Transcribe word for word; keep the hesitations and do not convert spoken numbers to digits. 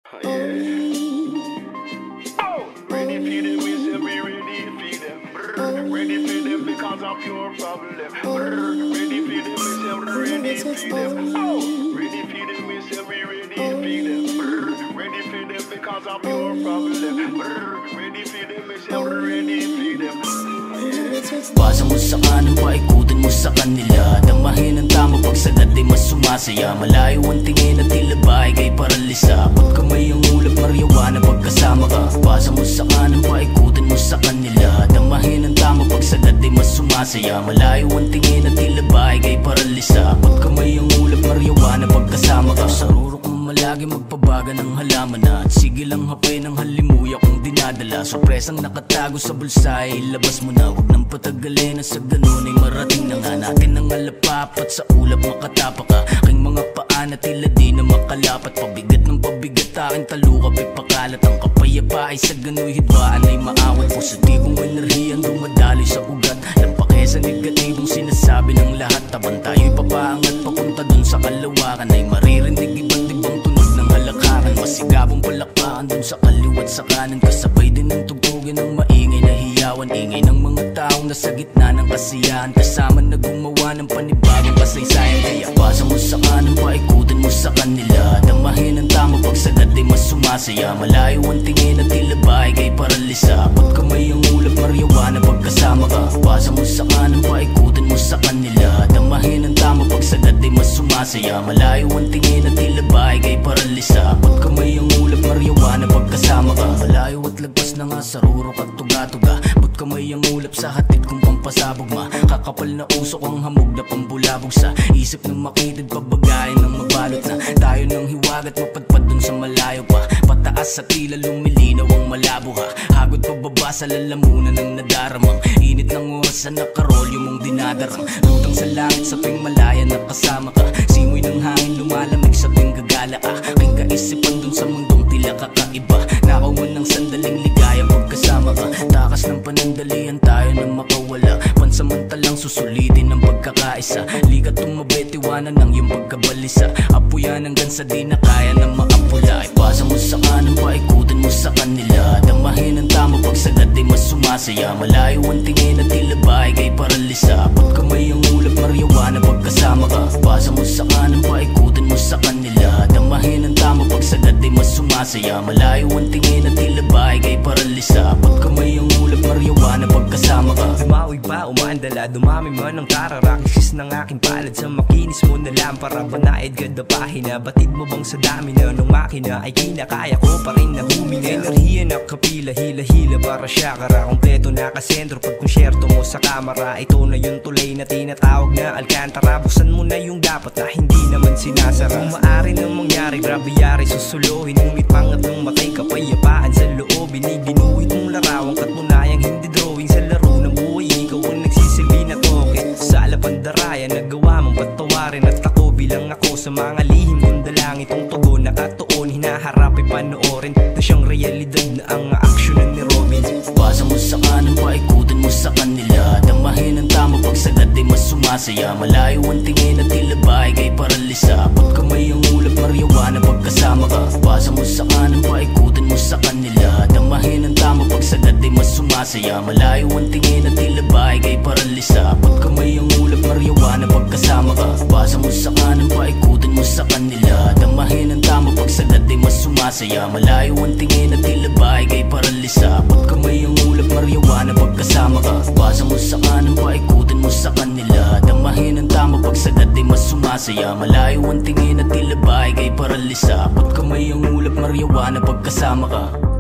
Ready for them, we say we ready for them. Brr. Ready for them because of your problem. Brr. Ready for them, we say we ready for them. Oh. Ready for them, we say we ready for them. Brr. Ready for them because of your problem. Brr. Ready for them, we say we ready for them. Basa mo sa kanan, paikutin mo sa kanila. Damahin ang tama, pagsagad ay mas sumasaya. Malayo ang tingin at tila bahay kay paralisa. Pag kamay ang ulap, mariwana pagkasama ka. Basa mo sa kanan, paikutin mo sa kanila. Damahin ang tama, pagsagad ay mas sumasaya. Malayo ang tingin at tila bahay kay paralisa. Pag kamay ang ulap, mariwana pagkasama ka. Sa rurok mo malagi magpabaga ng halaman na. At sige lang hapay ng halimuya kung dinadala. Sorpresang nakatago sa bulsa ay ilabas mo na. Huwag nang patagalin na sa ganun ay marating na nga natin ang alapapat sa ulap makatapa ka. Aking mga paa na tila di na makalapat. Pabigat ng pabigat aking talukap ay pakalat. Ang kapayapaan ay sa gano'y hidwaan ay maawat. Positibong enerhiyang dumadaloy sa ugat. Lampake sa negatibong sinasabi ng lahat. Taban tayo'y papaangat papunta dun sa kalawakan. Ay maririnig iba't ibang tunog ng halakakan. Masigabong palakpakan dun sa kaliwat sa kanan. Kasabay din ng tugtugin ng maingay na hiyawan. Ingay ng mga taong nasa gitna ng kasiyahan. Kasama na gumawa ng panibagong kasaysayan. Kaya basa mo sa kanan, paikutin mo sa kanila. Damahin ang tama, pagsagad ay mas sumasaya. Malayo ang tingin at tila bahay kay paralisa. Pag kamay ang ulap, mariwana pagkasama ka. Basa mo sa kanan, paikutin mo sa kanila. Damahin ang tama, pagsagad ay mas sumasaya. Malayo ang tingin at tila bahay kay paralisa. Pag kamay ang ulap, mariwana pagkasama ka. Malayo at lagpas na nga sa rurok at tuga-tuga. Ba't kamay ang ulap sa hatid kung pampasabog ma. Kakapal na usok ang hamog na pambulabog sa isip ng makitid. Pabagayin ng mabalot na tayo ng hiwagat mapadpad dun sa malayo pa. Pataas sa tila lumilinaw ang malabo ha. Hagod pababa sa lalamunan ng nadaramang init ng oras sa nakarolyo mong dinadarang. Lutang sa langit sa tuwing malaya nakasama ka. Simoy ng hangin lumalamig sa tuwing gagala ka. Aking kaisipan dun sa mundong tila kakaiba. Nakawan ng sandaling ligaya pagkasama ka. Takas ng panandalian tayo na makawala. Pansamantalang susulitin ang pagkakaisa. Likat tumabetiwanan ng iyong pagkabalisa. Apuyan hanggang sa di na kaya na maapula. Ipasa mo sa kanan, paikutin mo sa kanila. Damahin ang tama, pagsagad ay mas sumasaya. Malayo ang tingin at tila bahay kay paralisa. Pag kamay ang ulap, mariwana pagkasama ka. Ipasa mo sa kanan, paikutin mo sa kanila. Damahin ang tama, pagsagad ay mas sumasaya. Malayo ang tingin at tila bahay kay paralisa. Pag kamay ang ulap, mariwana pagkasama ka. Dumawi pa, umaandala, dumami man ang tararakis ng aking palad. Sa makinis mo na lampara, banayad ganda pahina. Batid mo bang sa dami na ng makina ay kinakaya ko pa rin na huminga. Enerhiya na kapila, hila-hila para siya kara. Kompleto nakasentro pag konsyerto mo sa kamera. Ito na yung tulay na tinatawag na Alcantara. Buksan mo na yung dapat na hindi naman sinasara. Kung maaari nang mangyari, grabe yari susuluhin. Ngunit pangat ng matay, kapayapaan sa loobin. Iginuhit mong larawang katunayang hindi drawing. Sa laro ng buhay, ikaw ang nagsisilbi na token. Sa alapandaraya, nagawa mong patawarin. At ako bilang ako sa mga lihim kong dalang. Itong tugon nakatuon, hinaharap ay panoorin na siyang realidad na ang aksyonan ni Robin. Basa mo sa kanan, paikutin mo sa kanila. Damahin ang tama, pagsagad ay mas sumasaya. Malayo ang tingin at tila bahay kay paralisa. Pag kamay ang ulap, mariwana pagkasama ka. Basa mo sa kanan, paikutin mo sa kanila. Damahin ang tama, pagsagad ay mas sumasaya. Malayo ang tingin at tila bahay kay paralisa. Pag kamay ang ulap, mariwana pagkasama ka. Basa mo sa kanan, paikutin mo sa kanila. Damahin ang tama, pagsagad ay mas sumasaya. Malayo ang tingin at tila bahay kay paralisa. Pag kamay ang ulap, mariwana pagkasama ka. Basa mo sa kanan, paikutin mo sa kanila. Damahin ang tama, pagsagad ay mas sumasaya. Malayo ang tingin at tila bahay kay paralisa. Pag kamay ang ulap, mariwana pagkasama ka.